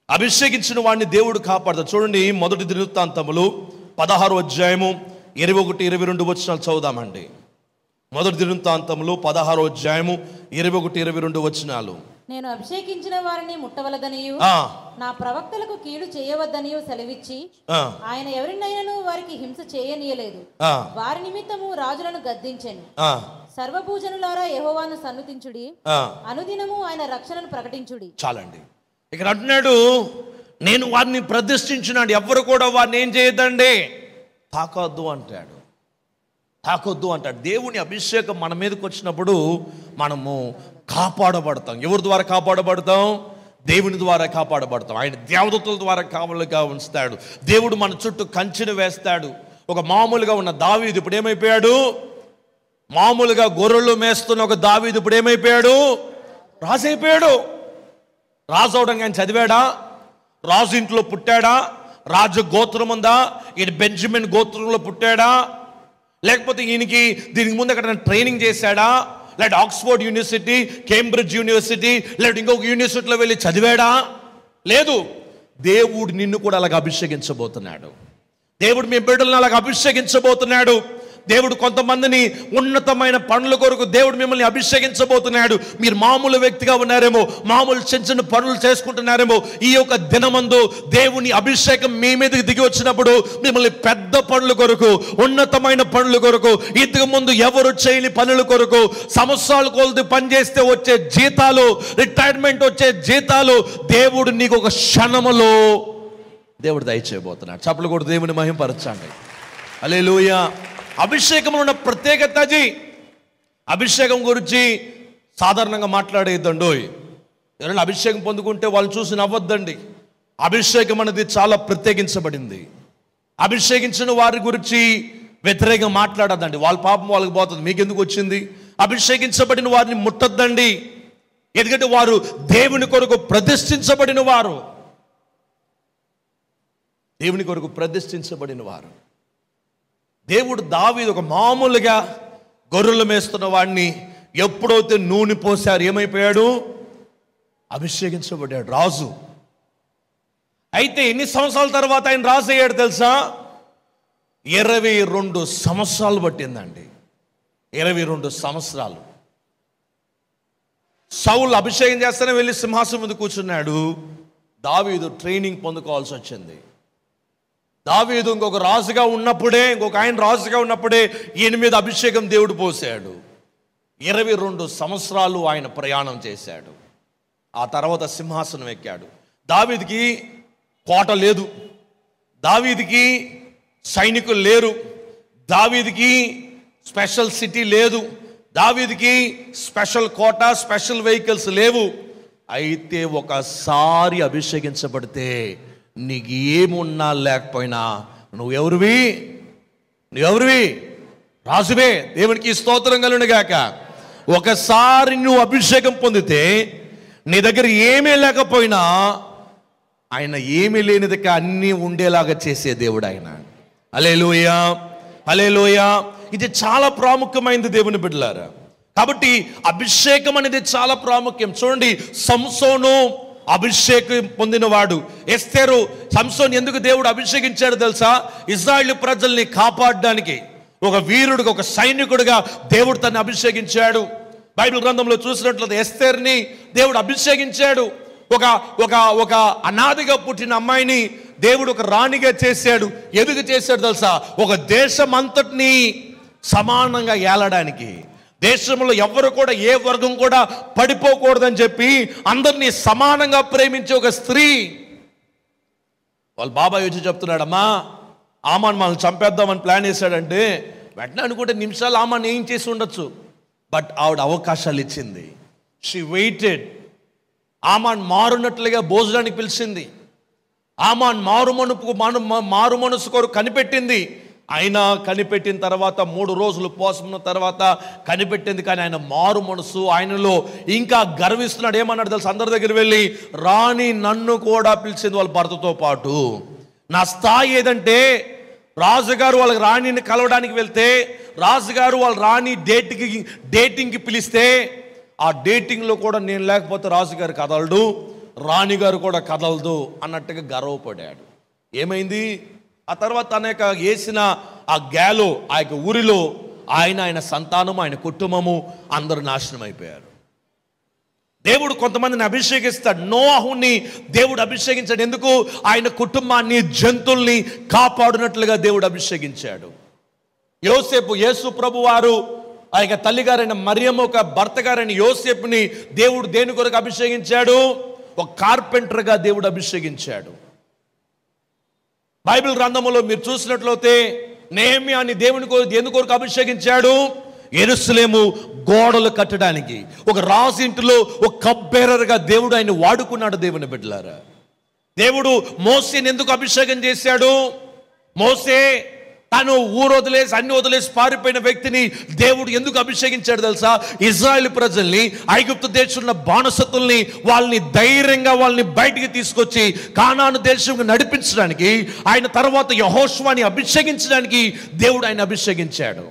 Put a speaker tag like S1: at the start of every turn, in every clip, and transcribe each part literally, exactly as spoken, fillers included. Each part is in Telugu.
S1: అభిషేకించిన వాడిని దేవుడు కాపాడతాడు. చూడండి, మొదటి దినవృత్తాంతములు పదహారు అధ్యాయము ఇరవై ఒకటి ఇరవై రెండు వచనాలు చదువుదామండి. మొదటి దినవృత్తాంతములు పదహారు అధ్యాయము ఇరవై ఒకటి ఇరవై రెండు వచనాలు.
S2: నేను అభిషేకించిన వారిని ముట్టవలదనియు నా ప్రవక్తలకు కీడు చేయవద్దనియు సెలవిచ్చి ఆయన ఎవరినైనాను వారికి హింస చేయనీయలేదు. వారి నిమిత్తము రాజులను గద్దించెను. సర్వభూజనులారా యెహోవాను సన్నుతించుడి, అనుదినము ఆయన రక్షణను ప్రకటించుడి.
S1: చాలండి. ఇక్కడ అంటున్నాడు, నేను వారిని ప్రతిష్ఠించినాడు, ఎవరు కూడా వారిని ఏం చేయొద్దండి, తాకొద్దు అంటాడు. తాకొద్దు అంటాడు. దేవుని అభిషేకం మన మీదకి వచ్చినప్పుడు మనము కాపాడబడతాం. ఎవరి ద్వారా కాపాడబడతాం? దేవుని ద్వారా కాపాడబడతాం. ఆయన దేవదూతల ద్వారా కావలుగా ఉంచుతాడు. దేవుడు మన చుట్టూ కంచెను వేస్తాడు. ఒక మామూలుగా ఉన్న దావీదు ఇప్పుడు ఏమైపోయాడు? మామూలుగా గొర్రెలు మేస్తున్న ఒక దావీదు ఇప్పుడు ఏమైపోయాడు? రాజు అయిపోయాడు. రాజు అవడం కానీ చదివాడా? రాజు ఇంట్లో పుట్టాడా? రాజు గోత్రం ఉందా? ఈయన బెంజమిన్ గోత్రంలో పుట్టాడా? లేకపోతే ఈయనకి దీనికి ముందు ఎక్కడ ట్రైనింగ్ చేశాడా? లేకపోతే ఆక్స్ఫోర్డ్ యూనివర్సిటీ, కేంబ్రిడ్జ్ యూనివర్సిటీ, లేకపోతే ఇంకొక యూనివర్సిటీలో వెళ్ళి చదివాడా? లేదు. దేవుడు నిన్ను కూడా అలాగ అభిషేకించబోతున్నాడు. దేవుడు మీ బిడ్డలను అలాగ అభిషేకించబోతున్నాడు. దేవుడు కొంతమందిని ఉన్నతమైన పనుల కొరకు దేవుడు మిమ్మల్ని అభిషేకించబోతున్నాడు. మీరు మామూలు వ్యక్తిగా ఉన్నారేమో, మామూలు చిన్న చిన్న పనులు చేసుకుంటున్నారేమో. ఈ యొక్క దినమందు దేవుని అభిషేకం మీ మీదకి దిగి వచ్చినప్పుడు మిమ్మల్ని పెద్ద పనుల కొరకు, ఉన్నతమైన పనుల కొరకు, ఇంతకు ముందు ఎవరు చేయని పనుల కొరకు, సంవత్సరాల కొలది పనిచేస్తే వచ్చే జీతాలు, రిటైర్మెంట్ వచ్చే జీతాలు దేవుడు నీకు ఒక క్షణములో దేవుడు దయచేయబోతున్నాడు. చప్పలు కూడా దేవుని మహిమపరచండి. హల్లెలూయా. అభిషేకంలో ఉన్న ప్రత్యేకత అది. అభిషేకం గురించి సాధారణంగా మాట్లాడేద్దండోయ్. ఎవరైనా అభిషేకం పొందుకుంటే వాళ్ళు చూసి నవ్వద్దండి. అభిషేకం అనేది చాలా ప్రత్యేకించబడింది. అభిషేకించిన వారి గురించి వ్యతిరేకంగా మాట్లాడద్దండి. వాళ్ళ పాపం వాళ్ళకి పోతుంది, మీకెందుకు వచ్చింది? అభిషేకించబడిన వారిని ముట్టద్దండి. ఎందుకంటే వారు దేవుని కొరకు ప్రతిష్ఠించబడిన వారు. దేవుని కొరకు ప్రతిష్ఠించబడిన వారు. దేవుడు దావీదు ఒక మామూలుగా గొర్రెలు మేస్తున్న వాడిని ఎప్పుడైతే నూనె పోసారు ఏమైపోయాడు? అభిషేకించబడ్డాడు, రాజు. అయితే ఎన్ని సంవత్సరాల తర్వాత ఆయన రాజు అయ్యాడు తెలుసా? ఇరవై రెండు సంవత్సరాలు పట్టిందండి. ఇరవై రెండు సంవత్సరాలు. సౌలు అభిషేకం చేస్తేనే వెళ్ళి సింహాసనం ముందు కూర్చున్నాడు. దావీదు ట్రైనింగ్ పొందుకోవాల్సి వచ్చింది. దావీదు ఇంకొక రాజుగా ఉన్నప్పుడే, ఇంకొక ఆయన రాజుగా ఉన్నప్పుడే ఈయన మీద అభిషేకం దేవుడు పోసాడు. ఇరవై రెండు సంవత్సరాలు ఆయన ప్రయాణం చేశాడు. ఆ తర్వాత సింహాసనం ఎక్కాడు. దావీదుకి కోట లేదు, దావీదుకి సైనికులు లేరు, దావీదుకి స్పెషల్ సిటీ లేదు, దావీదుకి స్పెషల్ కోట, స్పెషల్ వెహికల్స్ లేవు. అయితే ఒకసారి అభిషేకించబడితే నీకు ఏమున్నా లేకపోయినా నువ్వెవరివి? నువ్వెవరివి? రాజువే. దేవునికి స్తోత్రం కలుగును గాక. ఒకసారి నువ్వు అభిషేకం పొందితే నీ దగ్గర ఏమీ లేకపోయినా ఆయన ఏమీ లేనిదిక అన్నీ ఉండేలాగా చేసే దేవుడు ఆయన. హల్లెలూయా, హల్లెలూయా. ఇది చాలా ప్రాముఖ్యమైనది దేవుని బిడ్డలారా. కాబట్టి అభిషేకం అనేది చాలా ప్రాముఖ్యం. చూడండి, సంసోను అభిషేకం పొందినవాడు. ఎస్తేరు, సంసోన్ ఎందుకు దేవుడు అభిషేకించాడు తెలుసా? ఇశ్రాయేలు ప్రజల్ని కాపాడడానికి, ఒక వీరుడిగా, ఒక సైనికుడిగా దేవుడు తను అభిషేకించాడు. బైబిల్ గ్రంథంలో చూసినట్లయితే ఎస్తేర్ని దేవుడు అభిషేకించాడు. ఒక ఒక ఒక అనాదిగా పుట్టిన అమ్మాయిని దేవుడు ఒక రాణిగా చేశాడు. ఎందుకు చేశాడు తెలుసా? ఒక దేశం అంతటిని సమానంగా ఏలడానికి, దేశంలో ఎవరు కూడా ఏ వర్గం కూడా పడిపోకూడదని చెప్పి అందరినీ సమానంగా ప్రేమించే ఒక స్త్రీ. వాళ్ళ బాబాయ్ వచ్చి చెప్తున్నాడమ్మా, ఆమాన్ మనల్ని చంపేద్దామని ప్లాన్ వేశాడంటే వెంటనే అనుకుంటే నిమిషాలు ఆమాన్ ఏం చేసి ఉండొచ్చు. బట్ ఆవిడ అవకాశాలు ఇచ్చింది. She weighted. ఆమాన్ మారునట్లుగా భోజనానికి పిలిచింది. ఆమాన్ మారు మనుపు మారు మనసు కొరకు కనిపెట్టింది. ఆయన కనిపెట్టిన తర్వాత మూడు రోజులు పోసమున్న తర్వాత కనిపెట్టింది. కానీ ఆయన మారు మనసు ఆయనలో ఇంకా గర్విస్తున్నాడు. ఏమన్నాడు తెలుసు? అందరి దగ్గర వెళ్ళి రాణి నన్ను కూడా పిలిచింది వాళ్ళ భర్తతో పాటు. నా స్థాయి ఏదంటే, రాజుగారు వాళ్ళ రాణిని కలవడానికి వెళ్తే, రాజుగారు వాళ్ళ రాణి డేట్కి డేటింగ్కి పిలిస్తే ఆ డేటింగ్లో కూడా నేను లేకపోతే రాజుగారు కదలడు. రాణిగారు కూడా కదలదు అన్నట్టుగా గర్వపడ్డాడు. ఏమైంది? ఆ తర్వాత తన యొక్క వేసిన ఆ గ్యాలో ఆ యొక్క ఊరిలో ఆయన ఆయన సంతానము ఆయన కుటుంబము అందరూ నాశనం అయిపోయారు. దేవుడు కొంతమందిని అభిషేకిస్తాడు. నోవాహుని దేవుడు అభిషేకించాడు. ఎందుకు? ఆయన కుటుంబాన్ని జంతువుల్ని కాపాడునట్లుగా దేవుడు అభిషేకించాడు. యోసేపు యేసు ప్రభు వారు ఆ యొక్క తల్లిగారైన మరియమ్మ ఒక భర్త గారైన యోసేపుని దేవుడు దేని కొరకు అభిషేకించాడు? ఒక కార్పెంటర్గా దేవుడు అభిషేకించాడు. బైబిల్ గ్రంథంలో మీరు చూసినట్లయితే నెహెమ్యాని దేవుని కొరకు ఎందుకు కొరకు అభిషేకించాడు? యెరూషలేము గోడలు కట్టడానికి. ఒక రాజు ఇంటిలో ఒక కబ్బేరర్గా దేవుడు ఆయన వాడుకున్నాడు. దేవుని బిడ్డలారా, దేవుడు మోసేని ఎందుకు అభిషేకం చేశాడు? మోసే తను ఊరు వదిలేసి అన్ని వదిలేసి పారిపోయిన వ్యక్తిని దేవుడు ఎందుకు అభిషేకించాడు తెలుసా? ఇజ్రాయెల్ ప్రజల్ని, ఐగుప్తు దేశంలో బానిసతుల్ని వాళ్ళని ధైర్యంగా వాళ్ళని బయటికి తీసుకొచ్చి కానాను దేశంలో నడిపించడానికి, ఆయన తర్వాత యెహోషువని అభిషేకించడానికి దేవుడు ఆయన అభిషేకించాడు.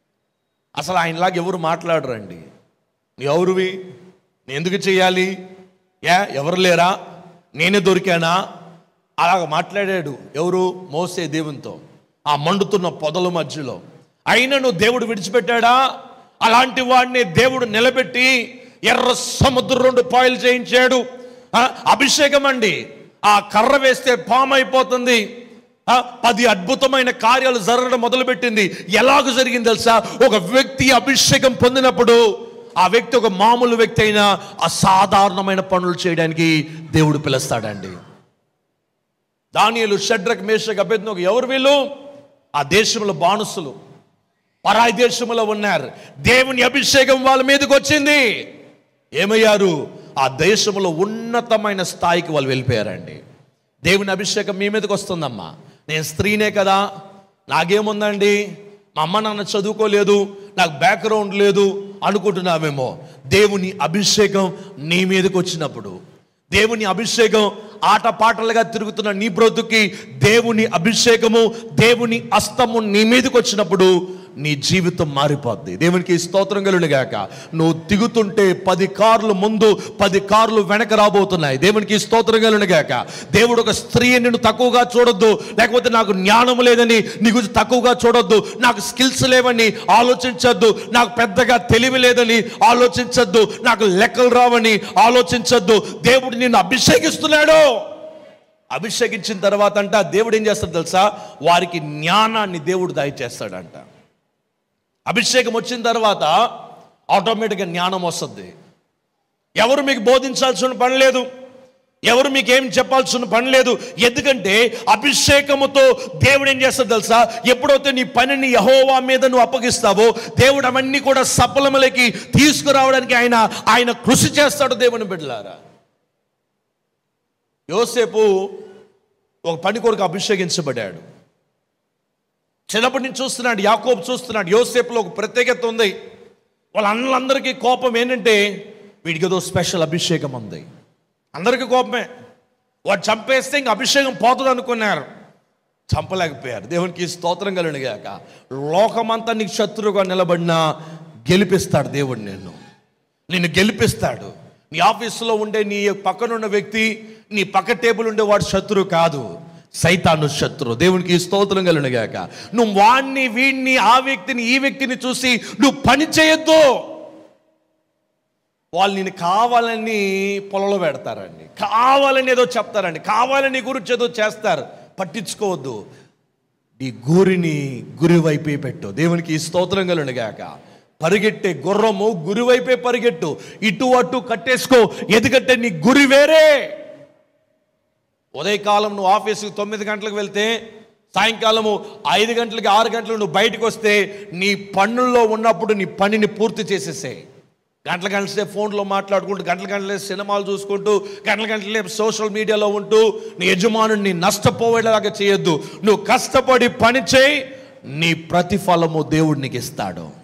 S1: అసలు ఆయనలాగా ఎవరు మాట్లాడరండి. నీ ఎవరువి? నేను ఎందుకు చేయాలి? యా ఎవరు లేరా? నేనే దొరికానా? అలాగ మాట్లాడాడు. ఎవరు? మోసే దేవునితో ఆ మండుతున్న పొదల మధ్యలో. అయినను దేవుడు విడిచిపెట్టాడా? అలాంటి వాడిని దేవుడు నిలబెట్టి ఎర్ర సముద్రం రెండు పాయలు చేయించాడు. అభిషేకం అండి. ఆ కర్ర వేస్తే పాము అయిపోతుంది. పది అద్భుతమైన కార్యాలు జరగడం మొదలుపెట్టింది. ఎలాగ జరిగింది తెలుసా? ఒక వ్యక్తి అభిషేకం పొందినప్పుడు ఆ వ్యక్తి ఒక మామూలు వ్యక్తి అయినా అసాధారణమైన పనులు చేయడానికి దేవుడు పిలుస్తాడండి. దానియేలు, షడ్రక్, మేషక్, అబేద్నెగో ఎవరు వీళ్ళు? ఆ దేశంలో బానిసలు, పరాయి దేశంలో ఉన్నారు. దేవుని అభిషేకం వాళ్ళ మీదకి వచ్చింది. ఏమయ్యారు? ఆ దేశంలో ఉన్నతమైన స్థాయికి వాళ్ళు వెళ్ళిపోయారండి. దేవుని అభిషేకం మీ మీదకి వస్తుందమ్మా. నేను స్త్రీనే కదా, నాకేముందండి, మా అమ్మ నాన్న చదువుకోలేదు, నాకు బ్యాక్గ్రౌండ్ లేదు అనుకుంటున్నావేమో. దేవుని అభిషేకం నీ మీదకి వచ్చినప్పుడు, దేవుని అభిషేకం ఆటపాటలుగా తిరుగుతున్న నీ బ్రతుకి దేవుని అభిషేకము, దేవుని హస్తము నీ మీదకి వచ్చినప్పుడు నీ జీవితం మారిపోద్ది. దేవునికి స్తోత్రం కలుగునుగాక. నువ్వు దిగుతుంటే పది కార్లు ముందు, పది కార్లు వెనక రాబోతున్నాయి. దేవునికి స్తోత్రం కలుగునుగాక. దేవుడు ఒక స్త్రీని నిన్ను తక్కువగా చూడొద్దు, లేకపోతే నాకు జ్ఞానం లేదని నీ గురించి తక్కువగా చూడొద్దు, నాకు స్కిల్స్ లేవని ఆలోచించొద్దు, నాకు పెద్దగా తెలివి లేదని ఆలోచించొద్దు, నాకు లెక్కలు రావని ఆలోచించొద్దు. దేవుడు నిన్ను అభిషేకిస్తున్నాడు. అభిషేకించిన తర్వాత అంట దేవుడు ఏం చేస్తాడు తెలుసా? వారికి జ్ఞానాన్ని దేవుడు దయచేస్తాడంట. అభిషేకం వచ్చిన తర్వాత ఆటోమేటిక్గా జ్ఞానం వస్తుంది. ఎవరు మీకు బోధించాల్సిన పని లేదు, ఎవరు మీకు ఏం చెప్పాల్సిన పని లేదు. ఎందుకంటే అభిషేకముతో దేవుడు ఏం చేస్తాడు తెలుసా? ఎప్పుడైతే నీ పనిని యెహోవా మీద నువ్వు అప్పగిస్తావో దేవుడు అవన్నీ కూడా సఫలములకి తీసుకురావడానికి ఆయన ఆయన కృషి చేస్తాడు. దేవుని బిడ్డలారా, యోసేపు ఒక పని కొరకు అభిషేకించబడ్డాడు. చిన్నప్పటి నుంచి చూస్తున్నాడు, యాకోబు చూస్తున్నాడు. యోసేపులో ఒక ప్రత్యేకత ఉంది. వాళ్ళ అన్నలందరికీ కోపం ఏంటంటే వీడికి ఏదో స్పెషల్ అభిషేకం ఉంది. అందరికీ కోపమే. వాడు చంపేస్తే ఇంక అభిషేకం పోతుంది అనుకున్నారు, చంపలేకపోయారు. దేవునికి స్తోత్రం కలుగునుగాక. లోకమంతా నీకు శత్రువుగా నిలబడినా గెలిపిస్తాడు దేవుడు. నిన్ను నిన్ను గెలిపిస్తాడు. నీ ఆఫీసులో ఉండే నీ పక్కనున్న వ్యక్తి, నీ పక్క టేబుల్ ఉండే వాడు శత్రువు కాదు, సైతాను శత్రువు. దేవునికి స్తోత్రం కలుగునుగాక. నువ్వు వాణ్ణి, వీడిని, ఆ వ్యక్తిని, ఈ వ్యక్తిని చూసి నువ్వు పని చేయొద్దు. వాళ్ళు నేను కావాలని పొలంలో పెడతారండి, కావాలని ఏదో చెప్తారండి, కావాలని గురించి ఏదో చేస్తారు. పట్టించుకోవద్దు. నీ గురిని గురి వైపే పెట్టు. దేవునికి స్తోత్రం కలుగునుగాక. పరిగెట్టే గుర్రము గురి వైపే పరిగెట్టు. ఇటు అటు కట్టేసుకో, ఎందుకంటే నీ గురి వేరే. ఉదయకాలం నువ్వు ఆఫీసుకి తొమ్మిది గంటలకు వెళ్తే సాయంకాలము ఐదు గంటలకి ఆరు గంటలకు నువ్వు బయటకు వస్తే నీ పనుల్లో ఉన్నప్పుడు నీ పనిని పూర్తి చేసేసే. గంటల గంటల సేపు ఫోన్లో మాట్లాడుకుంటూ, గంటల గంటల సినిమాలు చూసుకుంటూ, గంటల గంటల సోషల్ మీడియాలో ఉంటూ నీ యజమానుడిని నష్టపోయేలాగా చేయొద్దు. నువ్వు కష్టపడి పని చేయి, నీ ప్రతిఫలము దేవుడు నీకు ఇస్తాడు.